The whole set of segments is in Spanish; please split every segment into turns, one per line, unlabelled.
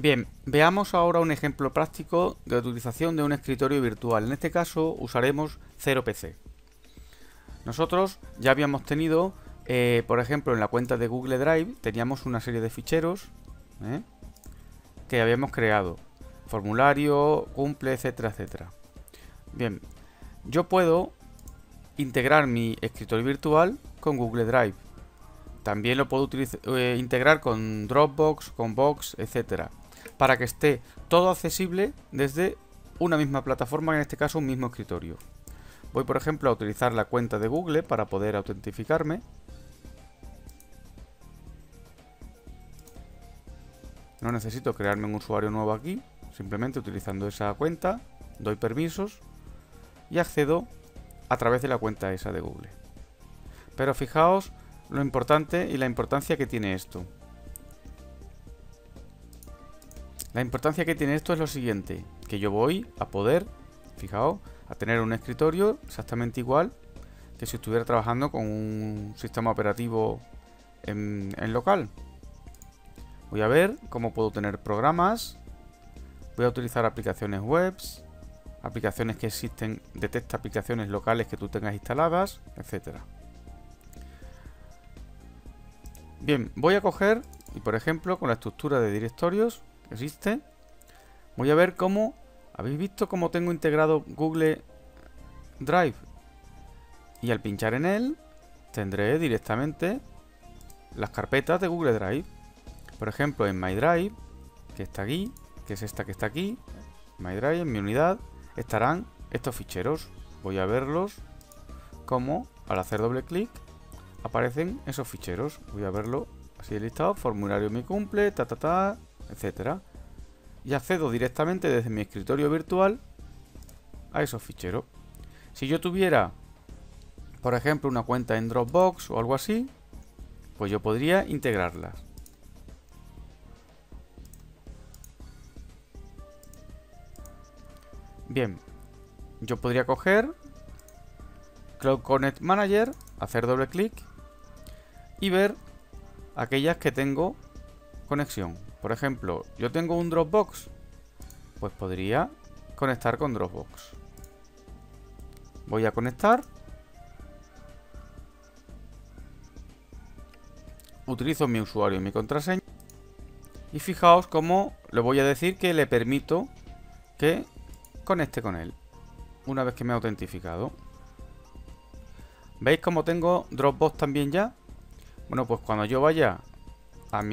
Bien, veamos ahora un ejemplo práctico de utilización de un escritorio virtual. En este caso usaremos 0PC. Nosotros ya habíamos tenido, por ejemplo, en la cuenta de Google Drive, teníamos una serie de ficheros que habíamos creado. Formulario, cumple, etcétera, etcétera. Bien, yo puedo integrar mi escritorio virtual con Google Drive. También lo puedo integrar con Dropbox, con Box, etcétera, para que esté todo accesible desde una misma plataforma, en este caso un mismo escritorio. Voy, por ejemplo, a utilizar la cuenta de Google para poder autentificarme. No necesito crearme un usuario nuevo aquí, simplemente utilizando esa cuenta, doy permisos y accedo a través de la cuenta esa de Google. Pero fijaos lo importante y la importancia que tiene esto. La importancia que tiene esto es lo siguiente, que yo voy a poder, fijaos, a tener un escritorio exactamente igual que si estuviera trabajando con un sistema operativo en local. Voy a ver cómo puedo tener programas, voy a utilizar aplicaciones webs, aplicaciones que existen, detecta aplicaciones locales que tú tengas instaladas, etcétera. Bien, voy a coger y por ejemplo con la estructura de directorios que existe, voy a ver cómo, ¿habéis visto cómo tengo integrado Google Drive? Y al pinchar en él tendré directamente las carpetas de Google Drive. Por ejemplo en My Drive, que está aquí, que es esta que está aquí, My Drive, en mi unidad, estarán estos ficheros. Voy a verlos como al hacer doble clic aparecen esos ficheros. Voy a verlo así de listado, formulario mi cumple, etcétera. Y accedo directamente desde mi escritorio virtual a esos ficheros. Si yo tuviera, por ejemplo, una cuenta en Dropbox o algo así, pues yo podría integrarlas. Bien, yo podría coger Cloud Connect Manager, hacer doble clic y ver aquellas que tengo conexión. Por ejemplo, yo tengo un Dropbox, pues podría conectar con Dropbox. Voy a conectar. Utilizo mi usuario y mi contraseña. Y fijaos cómo le voy a decir que le permito que conecte con él una vez que me he autentificado. ¿Veis cómo tengo Dropbox también ya? Bueno, pues cuando yo vaya a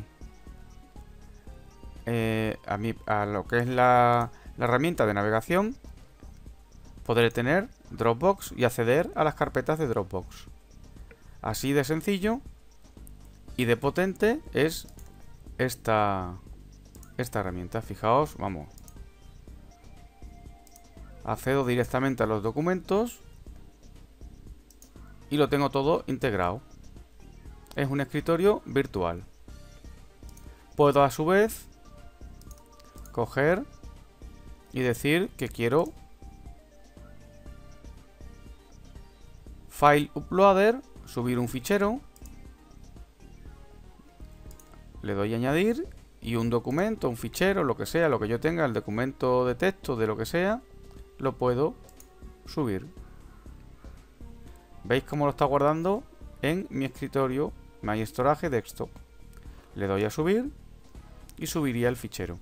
a lo que es la herramienta de navegación, podré tener Dropbox y acceder a las carpetas de Dropbox. Así de sencillo y de potente es esta herramienta. Fijaos, vamos. Accedo directamente a los documentos y lo tengo todo integrado. Es un escritorio virtual. Puedo a su vez coger y decir que quiero File Uploader, subir un fichero. Le doy a añadir y un documento, un fichero, lo que sea, lo que yo tenga, el documento de texto, de lo que sea, lo puedo subir. ¿Veis cómo lo está guardando en mi escritorio My Storage Desktop? Le doy a subir y subiría el fichero.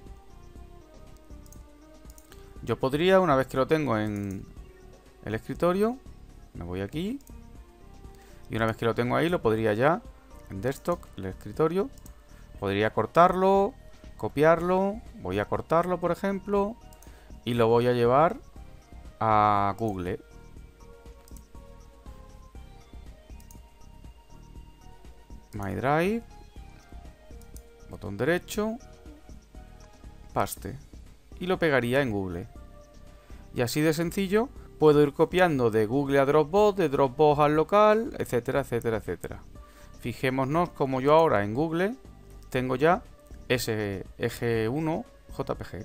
Yo podría, una vez que lo tengo en el escritorio, me voy aquí y una vez que lo tengo ahí, lo podría ya en Desktop, el escritorio, podría cortarlo, copiarlo, voy a cortarlo por ejemplo y lo voy a llevar a Google. My Drive, botón derecho, paste y lo pegaría en Google. Y así de sencillo puedo ir copiando de Google a Dropbox, de Dropbox al local, etcétera, etcétera, etcétera. Fijémonos como yo ahora en Google tengo ya ese eje1 JPG.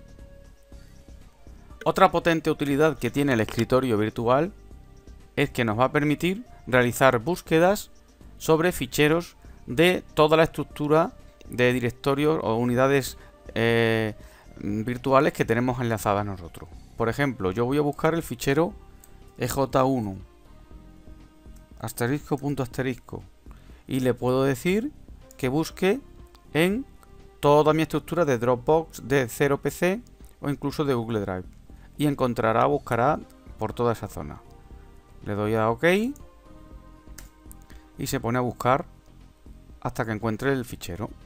Otra potente utilidad que tiene el escritorio virtual es que nos va a permitir realizar búsquedas sobre ficheros de toda la estructura de directorios o unidades virtuales que tenemos enlazadas nosotros. Por ejemplo, yo voy a buscar el fichero EJ1 asterisco punto asterisco y le puedo decir que busque en toda mi estructura de Dropbox, de 0PC o incluso de Google Drive, y buscará por toda esa zona. Le doy a OK y se pone a buscar hasta que encuentre el fichero.